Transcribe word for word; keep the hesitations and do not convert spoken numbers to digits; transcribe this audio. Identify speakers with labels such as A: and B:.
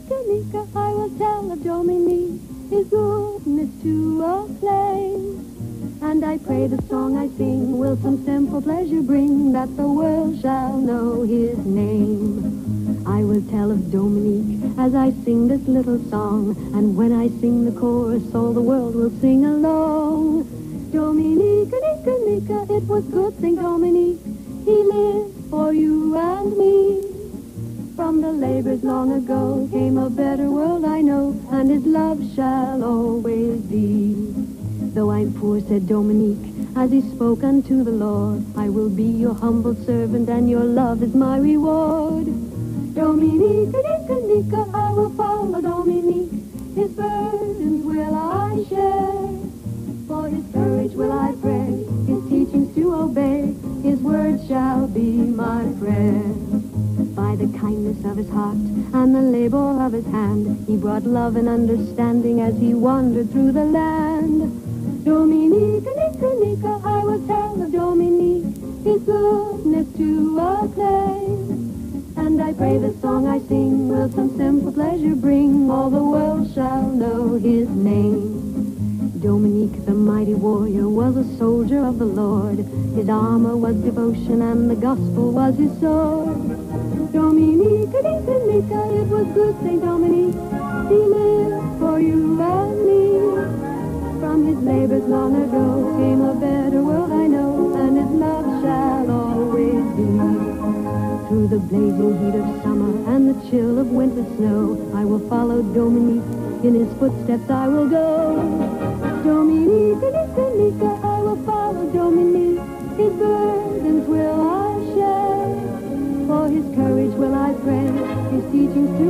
A: Dominica, I will tell of Dominique, his goodness to acclaim. And I pray the song I sing will some simple pleasure bring, that the world shall know his name. I will tell of Dominique as I sing this little song, and when I sing the chorus, all the world will sing along. Dominique, Nika, Nika, it was good Saint Dominique. He lived for you and me. From the labors long ago came a better world, I know, and his love shall always be. Though I'm poor, said Dominique, as he spoke unto the Lord, I will be your humble servant, and your love is my reward. Dominique, Nika, Nika, I will follow Dominique. His burdens will I share. For his courage will I pray, his teachings to obey. His word shall be my prayer. By the kindness of his heart and the labor of his hand, he brought love and understanding as he wandered through the land. Dominique, Nika, Nika, I will tell of Dominique, his goodness to acclaim. And I pray the song I sing will some simple pleasure bring, all the world shall know his name. Dominique, the mighty warrior, was a soldier of the Lord. His armor was devotion, and the gospel was his sword. Dominique, Nika, Nika, it was good Saint Dominique. He lived for you and me. From his labors long ago came a better world, I know, and his love shall always be. Through the blazing heat of summer and the chill of winter snow, I will follow Dominique, in his footsteps I will go. Dominique, Nika, Nika, I will follow Dominique, his burdens will I share. For his courage will I pray, his teachings to